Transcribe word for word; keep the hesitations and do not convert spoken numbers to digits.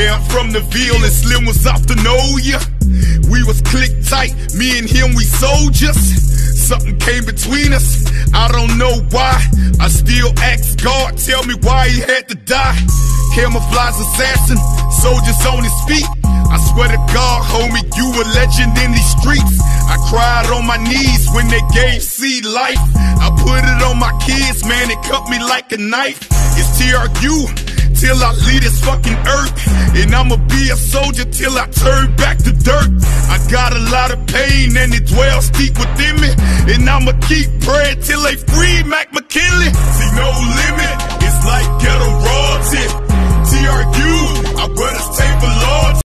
Yeah, I'm from the Ville and Slim was off to know ya. We was click tight, me and him, we soldiers. Something came between us, I don't know why. I still ask God, tell me why he had to die. Camouflage assassin, soldiers on his feet. I swear to God, homie, you a legend in these streets. I cried on my knees when they gave C life. I put it on my kids, man, it cut me like a knife. It's T R U till I leave this fucking earth, and I'ma be a soldier till I turn back to dirt. I got a lot of pain and it dwells deep within me, and I'ma keep praying till they free Mac McKinley. See, no limit, it's like ghetto royalty. T R U, I run this table, Lord.